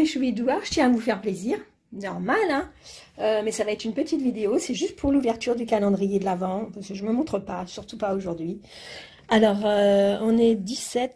chouidouards, je tiens à vous faire plaisir. Normal, hein, mais ça va être une petite vidéo. C'est juste pour l'ouverture du calendrier de l'Avent, parce que je ne me montre pas, surtout pas aujourd'hui. Alors, on est 17,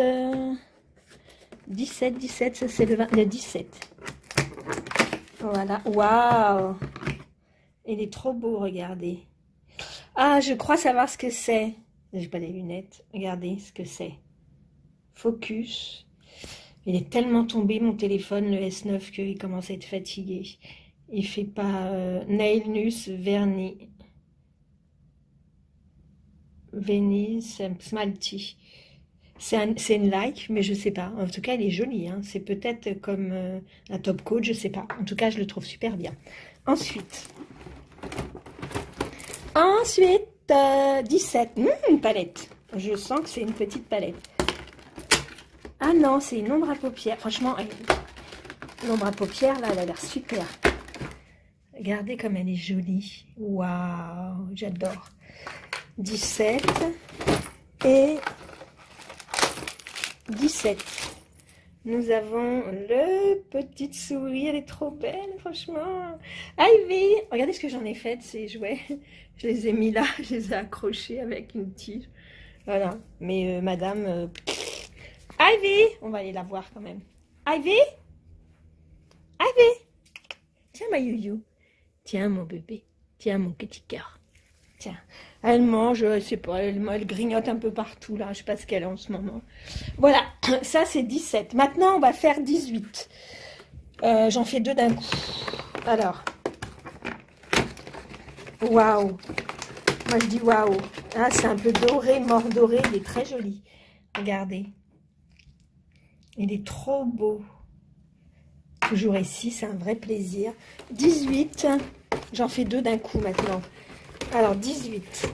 ça c'est le 17. Voilà, waouh! Il est trop beau, regardez. Ah, je crois savoir ce que c'est. J'ai pas les lunettes. Regardez ce que c'est. Focus. Il est tellement tombé, mon téléphone, le S9, qu'il commence à être fatigué. Il fait pas Nail Nus Vernis. Venice Smalty. C'est une like, mais je sais pas. En tout cas, il est joli. Hein. C'est peut-être comme un top coat, je sais pas. En tout cas, je le trouve super bien. Ensuite, 17. Une palette. Je sens que c'est une petite palette. Ah non, c'est une ombre à paupières. Franchement, l'ombre à paupières, là, elle a l'air super. Regardez comme elle est jolie. Waouh, j'adore. 17 et 17. Nous avons le petite souris, elle est trop belle, franchement. Ivy, regardez ce que j'en ai fait de ces jouets. Je les ai mis là, je les ai accrochés avec une tige. Voilà, mais madame... Ivy, on va aller la voir quand même. Ivy, Ivy, tiens ma youyou, tiens mon bébé, tiens mon petit cœur. Tiens, elle mange, je sais pas, elle grignote un peu partout là, je sais pas ce qu'elle a en ce moment. Voilà, ça c'est 17. Maintenant on va faire 18. J'en fais deux d'un coup. Alors, waouh, moi je dis waouh. Ah, c'est un peu doré, mort doré, il est très joli. Regardez. Il est trop beau. Toujours ici, c'est un vrai plaisir. 18. J'en fais deux d'un coup maintenant. Alors, 18.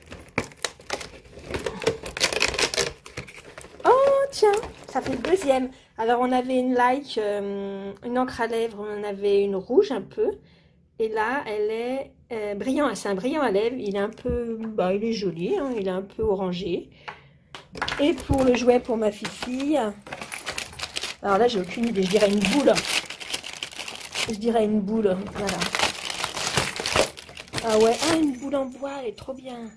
Oh, tiens, ça fait le deuxième. Alors, on avait une like, une encre à lèvres. On en avait une rouge un peu. Et là, elle est brillant. C'est un brillant à lèvres. Il est un peu... Bah, il est joli. Hein, il est un peu orangé. Et pour le jouet pour ma fille... Alors là, j'ai aucune idée. Je dirais une boule. Je dirais une boule. Voilà. Ah ouais. Ah, une boule en bois. Elle est trop bien.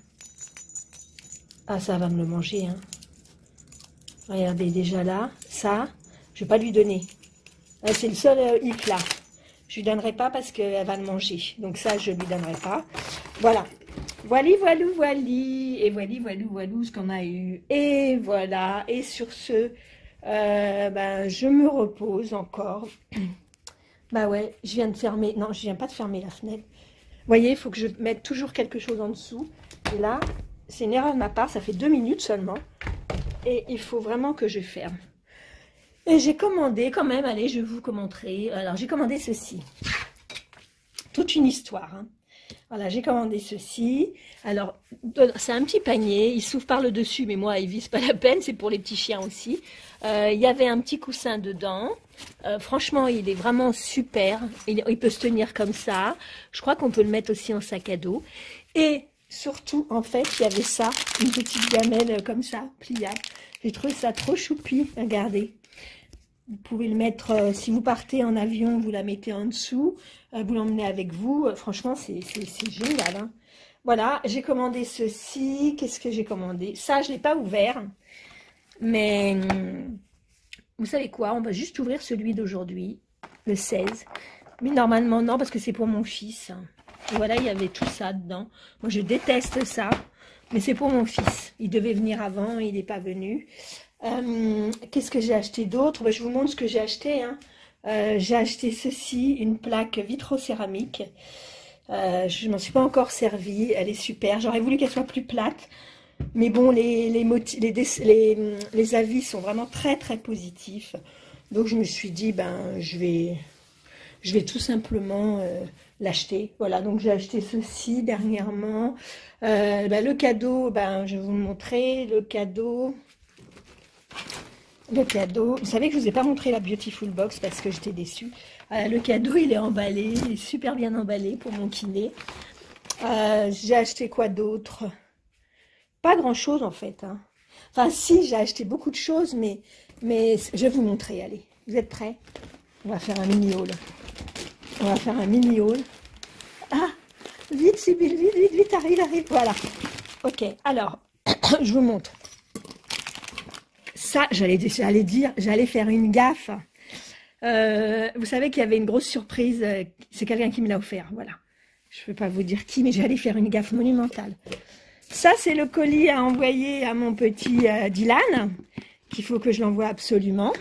Ah, ça va me le manger. Hein. Regardez, déjà là. Ça, je ne vais pas lui donner. C'est le seul hic là. Je lui donnerai pas parce qu'elle va le manger. Donc ça, je lui donnerai pas. Voilà. Voili, voilou, voili. Et voili, voilou, voilou, ce qu'on a eu. Et voilà. Et sur ce... ben, je me repose encore. Bah ouais, je viens de fermer. Non, je viens pas de fermer la fenêtre. Vous voyez, il faut que je mette toujours quelque chose en dessous. Et là, c'est une erreur de ma part. Ça fait 2 minutes seulement. Et il faut vraiment que je ferme. Et j'ai commandé quand même. Allez, je vais vous montrer. Alors, j'ai commandé ceci. Toute une histoire. Hein. Voilà, j'ai commandé ceci. Alors, c'est un petit panier. Il s'ouvre par le dessus, mais moi, il vise pas la peine. C'est pour les petits chiens aussi. Il y avait un petit coussin dedans. Franchement, il est vraiment super. Il peut se tenir comme ça. Je crois qu'on peut le mettre aussi en sac à dos. Et surtout, en fait, il y avait ça, une petite gamelle comme ça, pliable. J'ai trouvé ça trop choupi. Regardez. Vous pouvez le mettre, si vous partez en avion, vous la mettez en dessous. Vous l'emmenez avec vous. Franchement, c'est génial. Hein. Voilà, j'ai commandé ceci. Qu'est-ce que j'ai commandé? Ça, je ne l'ai pas ouvert. Mais vous savez quoi? On va juste ouvrir celui d'aujourd'hui, le 16. Mais normalement, non, parce que c'est pour mon fils. Et voilà, il y avait tout ça dedans. Moi, je déteste ça. Mais c'est pour mon fils. Il devait venir avant, il n'est pas venu. Qu'est-ce que j'ai acheté d'autre? Ben, je vous montre ce que j'ai acheté. Hein. J'ai acheté ceci, une plaque vitrocéramique. Je ne m'en suis pas encore servie. Elle est super. J'aurais voulu qu'elle soit plus plate. Mais bon, les avis sont vraiment très très positifs. Donc je me suis dit, ben je vais tout simplement l'acheter. Voilà, donc j'ai acheté ceci dernièrement. Ben, le cadeau, ben, je vais vous le montrer. Le cadeau, vous savez que je ne vous ai pas montré la Beautiful Box parce que j'étais déçue. Le cadeau, il est emballé, il est super bien emballé pour mon kiné. J'ai acheté quoi d'autre? Pas grand-chose en fait. Hein. Enfin si, j'ai acheté beaucoup de choses, mais je vais vous montrer, allez. Vous êtes prêts? On va faire un mini haul. On va faire un mini haul. Ah, vite, Sybille, vite, vite, vite, arrive, arrive. Voilà. Ok, alors, je vous montre. Ça, j'allais faire une gaffe. Vous savez qu'il y avait une grosse surprise. C'est quelqu'un qui me l'a offert, voilà. Je ne peux pas vous dire qui, mais j'allais faire une gaffe monumentale. Ça, c'est le colis à envoyer à mon petit Dylan, qu'il faut que je l'envoie absolument.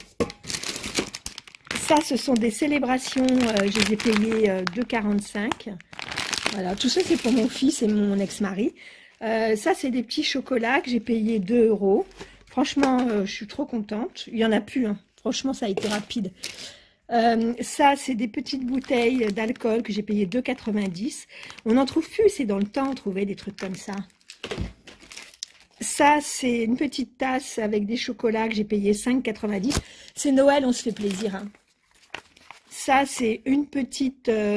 Ça, ce sont des célébrations, je les ai payées 2,45. Voilà, tout ça, c'est pour mon fils et mon ex-mari. Ça, c'est des petits chocolats que j'ai payés 2 €. Franchement, je suis trop contente. Il n'y en a plus, hein. Franchement, ça a été rapide. Ça, c'est des petites bouteilles d'alcool que j'ai payé 2,90. On n'en trouve plus, c'est dans le temps, trouver des trucs comme ça. Ça, c'est une petite tasse avec des chocolats que j'ai payé 5,90. C'est Noël, on se fait plaisir, hein. Ça, c'est un petit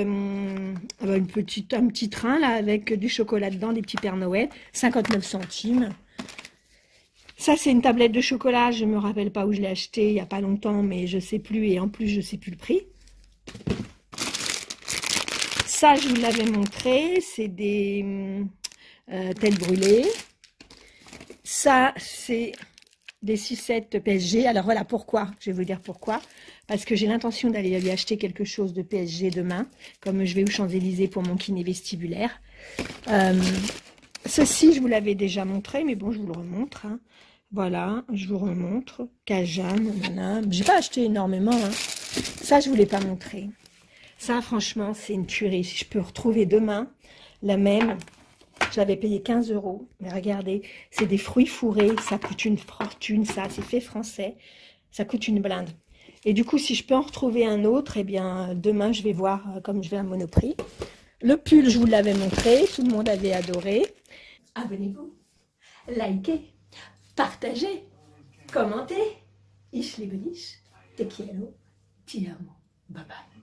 train là avec du chocolat dedans, des petits Pères Noël, 59 centimes. Ça, c'est une tablette de chocolat, je ne me rappelle pas où je l'ai acheté il n'y a pas longtemps, mais je ne sais plus, et en plus, je ne sais plus le prix. Ça, je vous l'avais montré, c'est des têtes brûlées. Ça, c'est des sucettes PSG. Alors voilà, pourquoi? Je vais vous dire pourquoi. Parce que j'ai l'intention d'aller lui acheter quelque chose de PSG demain, comme je vais aux Champs-Élysées pour mon kiné vestibulaire. Ceci, je vous l'avais déjà montré, mais bon, je vous le remontre, hein. Voilà, je vous remontre. Cajun, j'ai pas acheté énormément, hein. Ça, je ne vous l'ai pas montré. Ça, franchement, c'est une tuerie. Si je peux retrouver demain la même, je l'avais payé 15 €. Mais regardez, c'est des fruits fourrés. Ça coûte une fortune, ça. C'est fait français. Ça coûte une blinde. Et du coup, si je peux en retrouver un autre, eh bien, demain, je vais voir comme je vais à Monoprix. Le pull, je vous l'avais montré. Tout le monde avait adoré. Abonnez-vous, likez, partagez, commentez. Ich liebe dich, te quiero, ti amo. Bye bye.